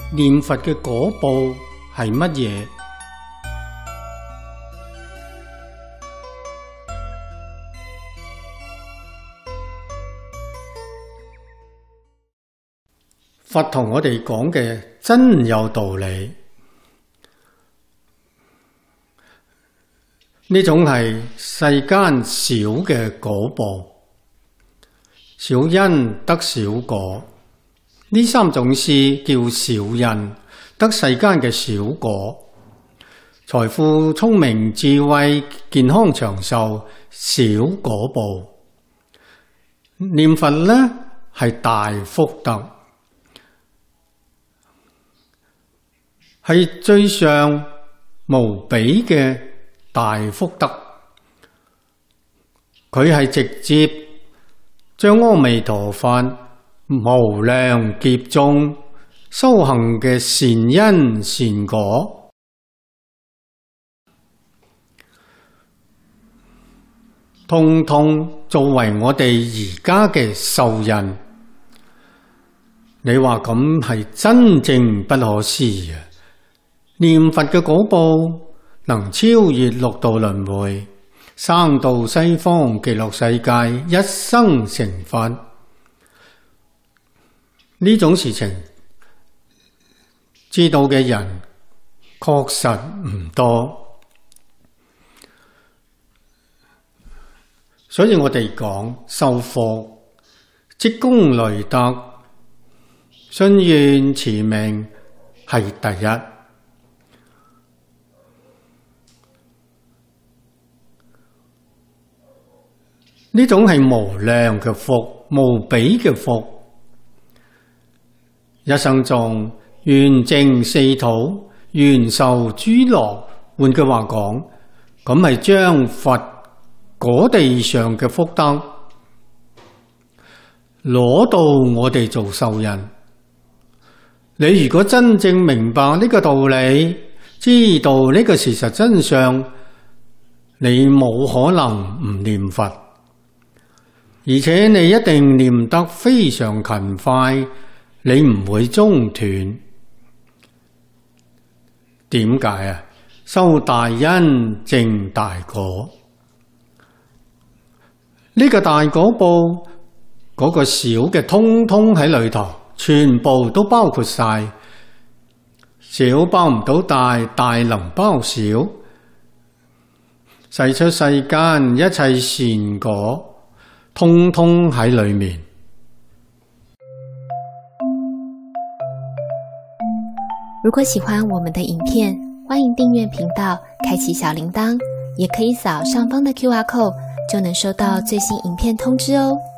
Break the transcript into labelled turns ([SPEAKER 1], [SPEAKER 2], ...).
[SPEAKER 1] 念佛嘅果報係乜嘢？佛同我哋講嘅真有道理，呢種係世間小嘅果報，小因得小果，呢三種事叫小因，得世間嘅小果。財富、聰明、智慧、健康長壽，小果報。念佛呢係大福德，係最上無比嘅大福德。佢係直接將阿彌陀佛無量劫中修行嘅善因善果，通通作為我哋而家嘅受印。你話咁係真正不可思議啊！念佛嘅果報能超越六道輪迴，生到西方極樂世界，一生成佛。呢種事情知道嘅人確實唔多，所以我哋講修福、積功累德、信願持名係第一。呢種係無量嘅福，無比嘅福。一生中願淨四土，願受諸樂。換句話講，咁係將佛嗰地上嘅福德攞到我哋做受印。你如果真正明白呢個道理，知道呢個事實真相，你冇可能唔念佛。而且你一定念得非常勤快，你唔會中斷。點解啊？修大因證大果。呢個大果報，嗰個小嘅通通喺裏頭，全部都包括晒。小包唔到大，大能包小。世出世間一切善果，通通喺裏面。
[SPEAKER 2] 如果喜歡我們的影片，歡迎訂閱頻道，開啟小鈴鐺，也可以掃上方的QR code，就能收到最新影片通知哦。